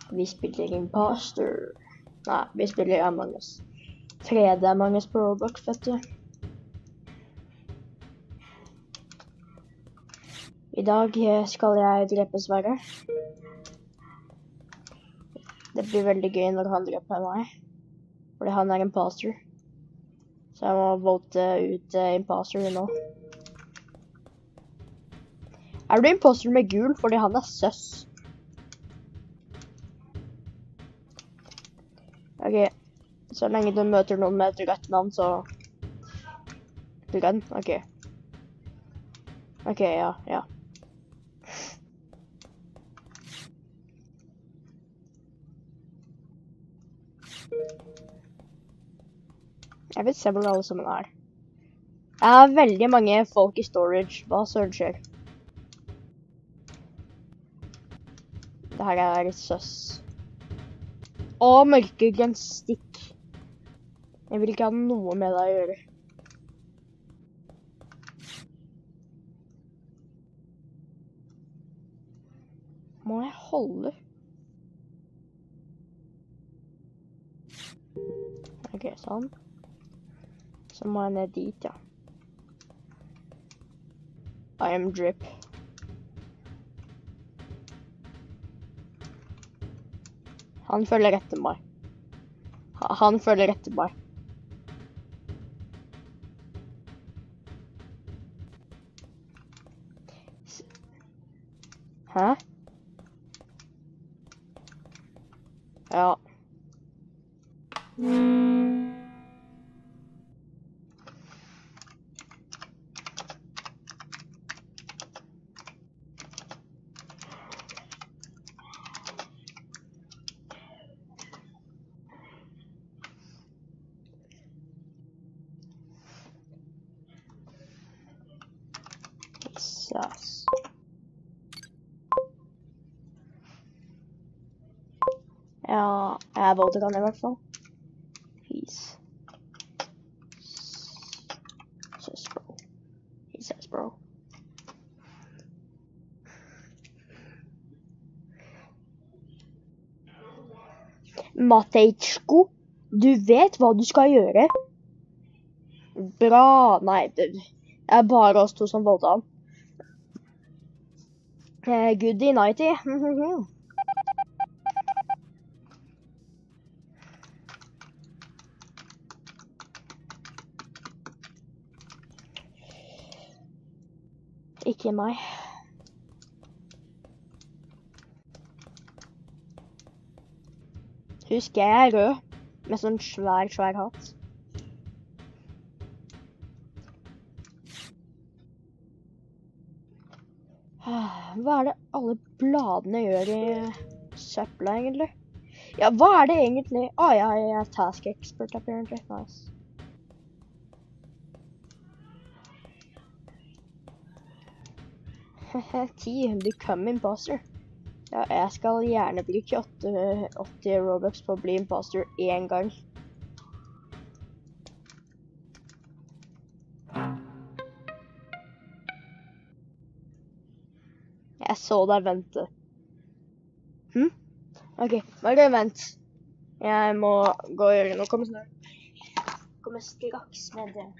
Vi spiller Imposter. Nei, vi spiller Among Us. 3D Among Us på Roblox, vet du. I dag skal jeg drepe Sverre. Det blir veldig gøy når han dreper meg. Fordi han er imposter. Så jeg må vote ut imposter nå. Er du imposter med gul? Fordi han er søss. Ok, så lenge du møter noen med et rett navn, så... Grønn? Ok. Ok, ja. Jeg vil se hvor alle sammen er. Jeg har veldig mange folk i storage. Hva søren skjer? Det her er søss. Mørkegrønn stikk. Jeg vil ikke ha noe med deg å gjøre. Må jeg holde? Ok, sånn. Så må jeg ned dit, ja. I am drip. Han følger etter meg. Han følger etter meg. Hæ? Ja. Sass. Ja, jeg valgte han i hvert fall. Peace. He says bro. Mateichko, du vet hva du skal gjøre. Bra. Nei, det er bare oss to som valgte han. Goodie nighty. Ikke meg. Husk, jeg er rød, med sånn svær hatt. Hva er det alle bladene gjør i søpla, egentlig? Ja, hva er det egentlig? Jeg er task expert, apparently. Nice. Become imposter. Ja, jeg skal gjerne bruke 80 Robux på å bli imposter en gang. Jeg så deg vente. Ok, bare vent. Jeg må gå og gjøre noe. Kom snart. Kommer straks med det.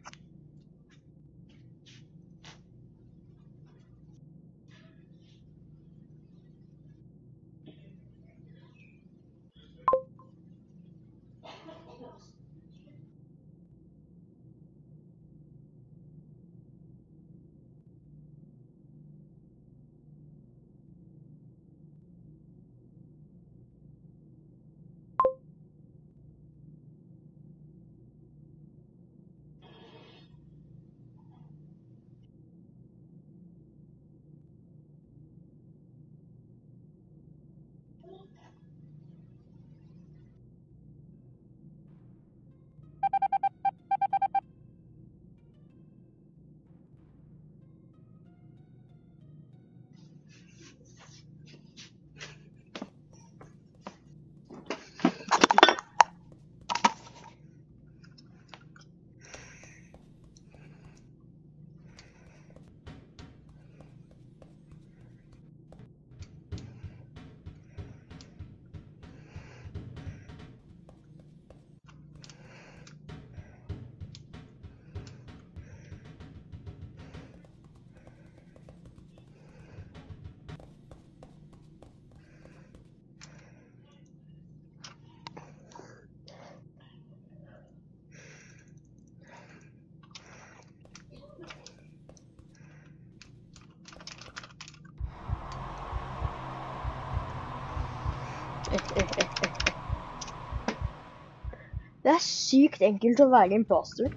Det er sykt enkelt å være imposter.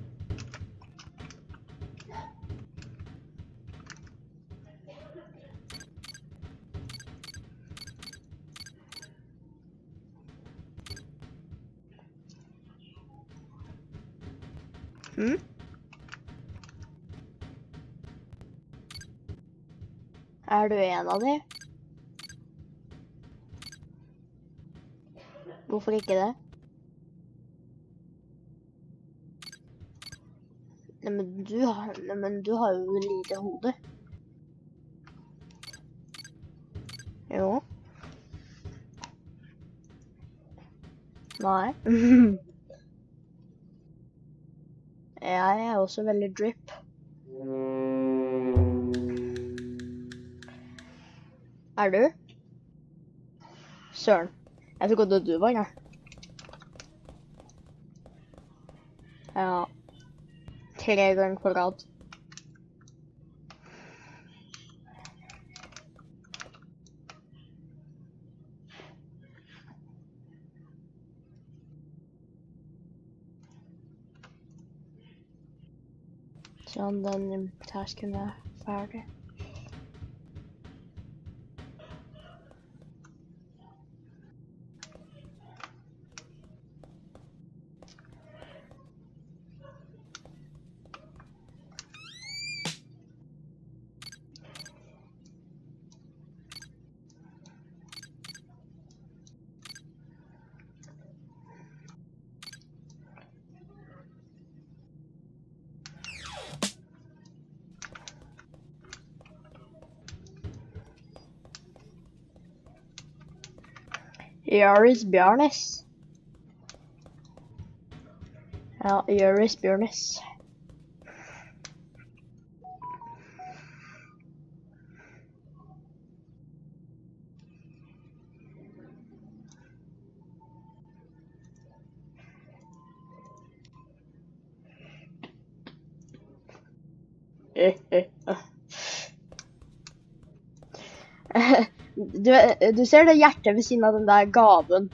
Er du en av de? Hvorfor ikke det? Nei, men du har jo lite hode. Jo. Nei. Jeg er også veldig drip. Er du? Søren. Jeg trodde du var, ja. Ja. 3 ganger på rad. Sånn, den tasken er ferdig. Joris Bjarnes. Ja, Joris Bjarnes. Du ser det hjertet ved siden av den der gaven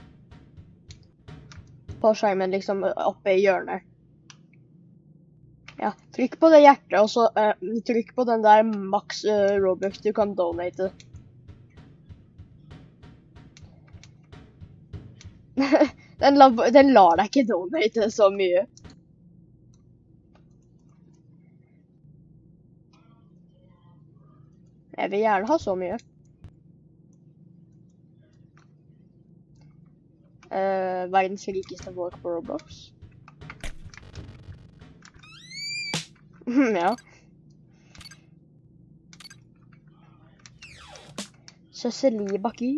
på skjermen, liksom oppe i hjørnet. Ja, trykk på det hjertet, og så trykk på den der max Robux du kan donate. Den lar deg ikke donate så mye. Jeg vil gjerne ha så mye. Verdens rikeste folk på Roblox. Ja. Cecilie Baky.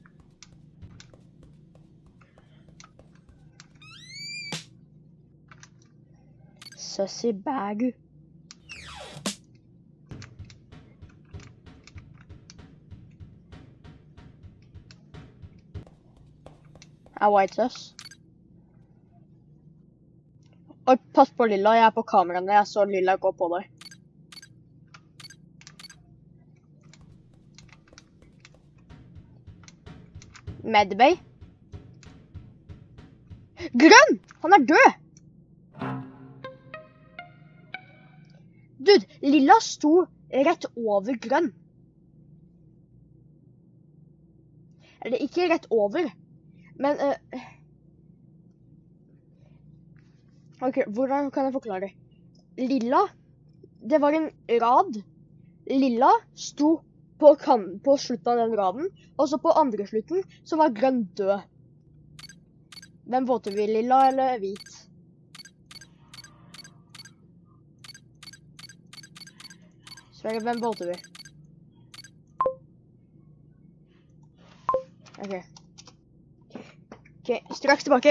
Ceci Bagu. Er White Sus. Oi, pass på Lilla, jeg er på kameraene, jeg så Lilla gå på deg. Medbay. Grønn! Han er død! Dude, Lilla sto rett over grønn. Eller ikke rett over, men ok, hvordan kan jeg forklare? Lilla, det var en rad. Lilla sto på slutten av den raden, og så på andre slutten så var grønn død. Hvem voter vi, lilla eller hvit? Sverre, hvem voter vi? Ok, straks tilbake.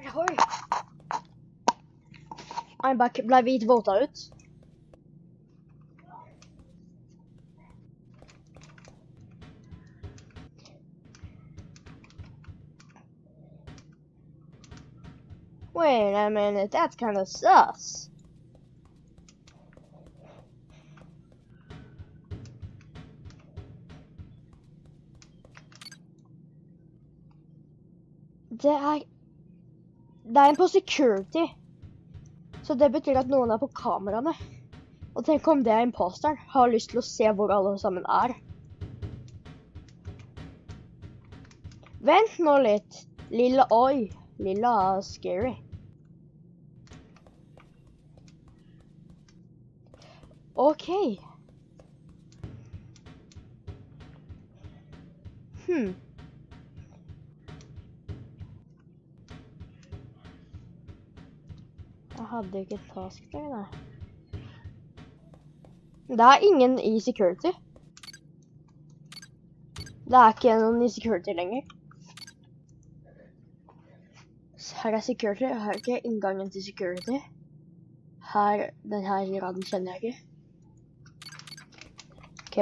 Oi. I'm back. Ble vi våta ut? Wait a minute, that's kind of sus. Det er en på security. Så det betyr at noen er på kameraene. Og tenk om det er imposteren. Har lyst til å se hvor alle sammen er. Vent nå litt. Lilla, oi. Lilla er scary. Ok. Jeg hadde ikke task der, nei. Det er ingen i security. Det er ikke noen i security lenger. Så her er security, her er ikke inngangen til security. Her, den her raden kjenner jeg ikke. Ok.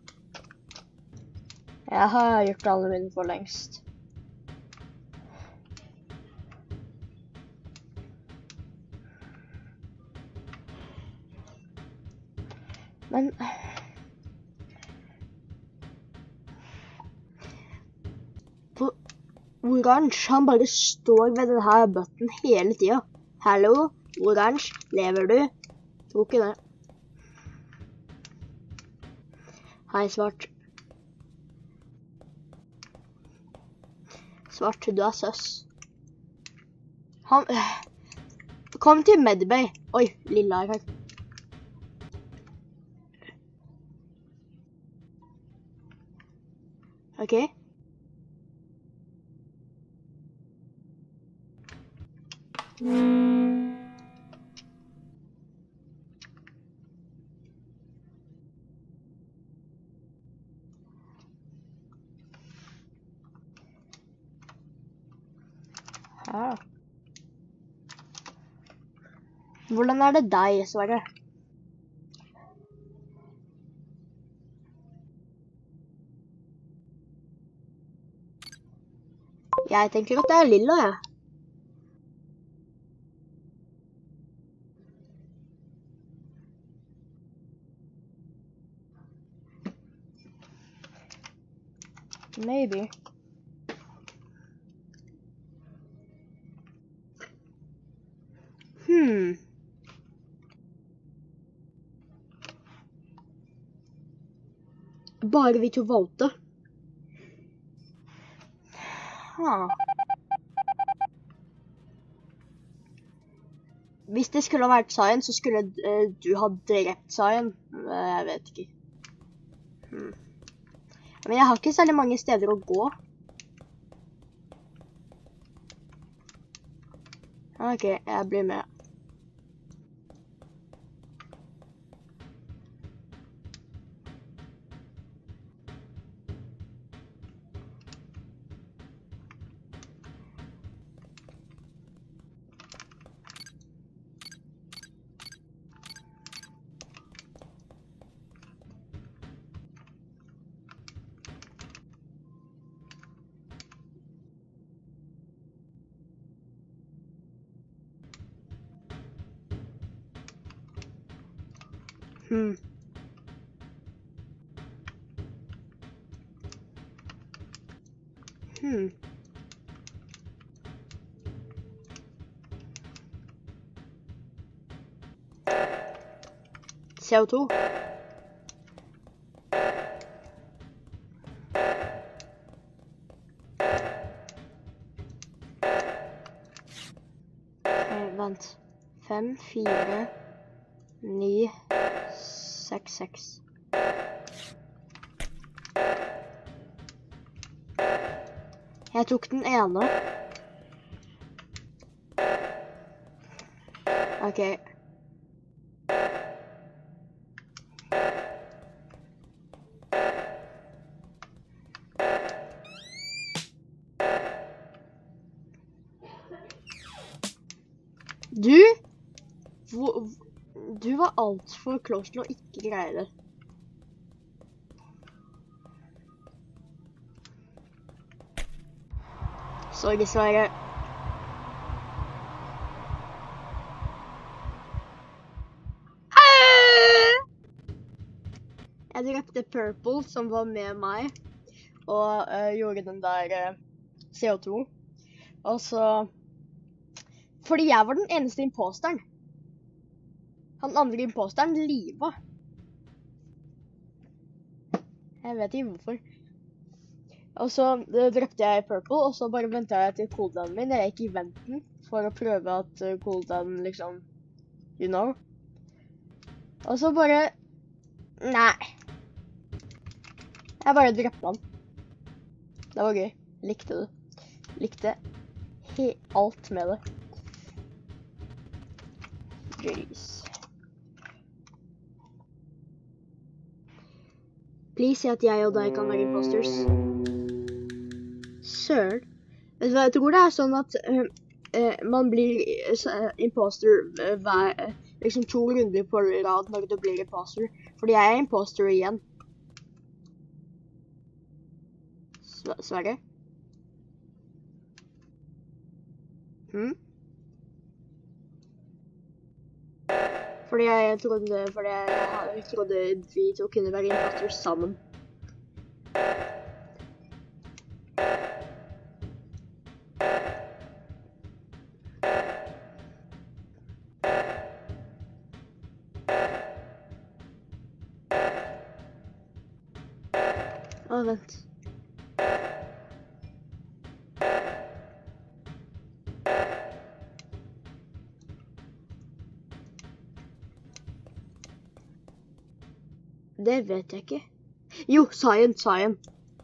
Jeg har gjort alle mine for lengst. Men Oransje, han bare står ved denne button hele tiden. Hallo, Oransje, lever du? Tror ikke det. Hei, Svart. Svart, du er søs. Han... Kom til Medbay. Oi, Lilla er her. Ok. Her. Hvordan er det deg, Sverre? Jeg tenker at det er Lilla, ja. Maybe. Bare vi to valgte. Hvis det skulle ha vært Cyan, så skulle du ha drept Cyan. Jeg vet ikke. Men jeg har ikke særlig mange steder å gå. Ok, jeg blir med. CO2. Vent. 5, 4, 9, 6, 6. Jeg tok den ene. Ok. Du var alt for close til å ikke greie det. Sorry, Sverre. Jeg drepte Purple, som var med meg, og gjorde den der CO2. Og så... Fordi jeg var den eneste imposteren. Han andre imposteren livet. Jeg vet ikke hvorfor. Og så drepte jeg Purple, og så bare ventet jeg til cooldownen min. Jeg gikk i venten for å prøve at cooldownen liksom, you know. Og så bare... Nei. Jeg bare drepte han. Det var gøy. Likte det. Likte alt med det. Jeez. Please si at jeg og deg kan være imposters. Søren. Vet du hva, jeg tror det er sånn at man blir imposter liksom 2 runder på rad når du blir imposter. Fordi jeg er imposter igjen. Sverre? Fordi jeg trodde vi to kunne være imposters sammen. Vent. Det vet jeg ikke. Jo, Cyan.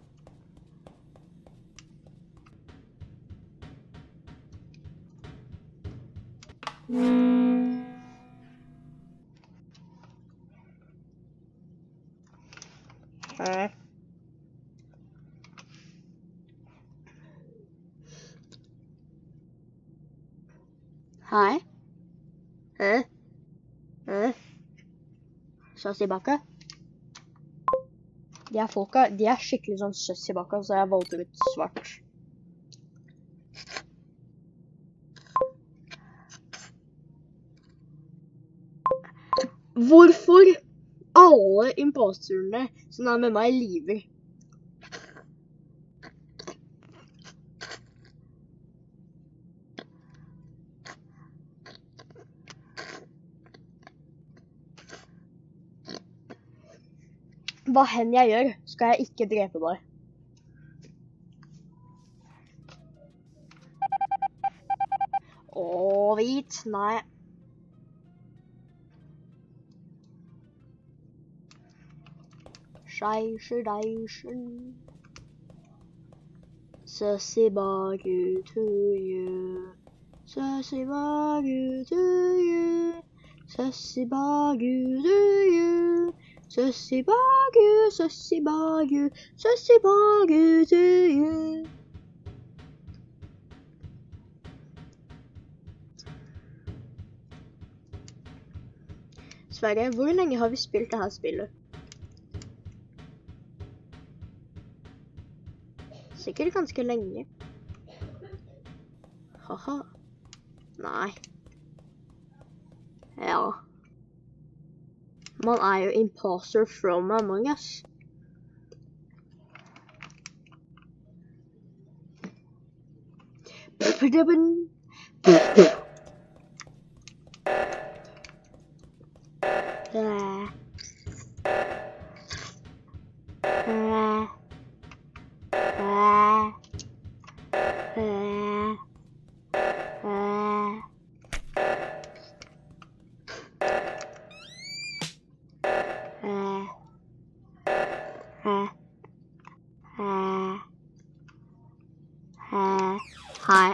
Hei. Søs i bakka. De her folka, de er skikkelig sånn søs i bakka, så jeg valgte ut svart. Hvorfor alle imposterene som er med meg liver? Hva hen jeg gjør, skal jeg ikke drepe deg. Hvit, nei. Scheischen. Sussy bagu to you. Sussy bagu to you. Sussy bagu to you. Sussy bagu to you. Sverre, hvor lenge har vi spilt det her spillet? Sikkert ganske lenge. Haha. Nei. Ja. Man er jo imposter from Among Us. Hei.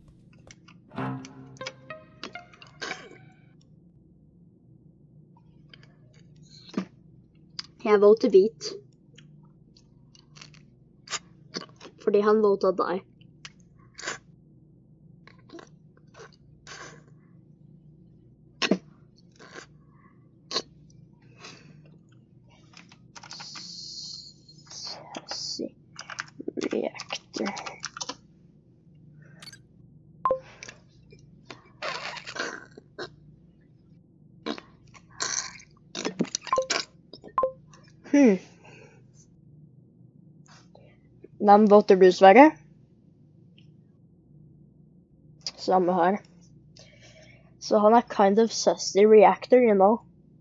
Jeg valgte hvit. Fordi han valgte deg. reactor. Den waterbrusværet. Samme her. Så han er kind of sussy reactor, you know.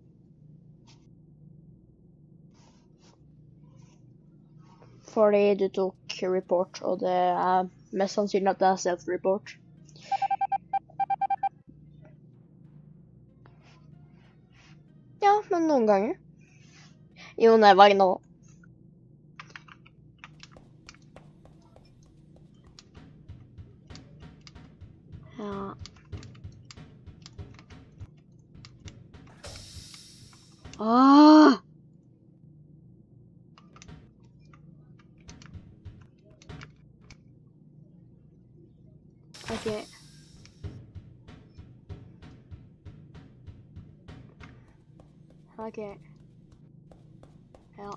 Fordi du tok report, og det er mest sannsynlig at det er self-report. Ja, men noen ganger. You never know. Ja. Ah! Okay. Okay. Ja.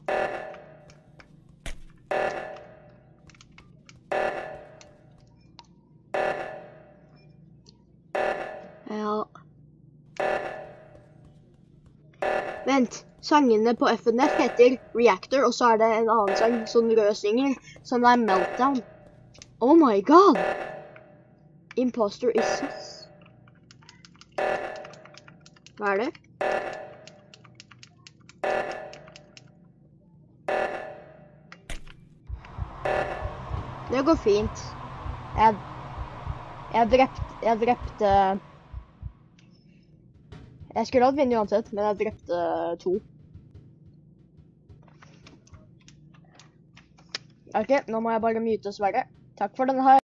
Ja. Vent, sangene på FNF heter Reactor, og så er det en annen sang, sånn rød synger, som er Meltdown. Oh my god! Imposter is sus. Hva er det? Det går fint. Jeg drepte... Jeg skulle hatt vunnet uansett, men jeg drepte 2. Ok, nå må jeg bare mute Sverre. Takk for denne her.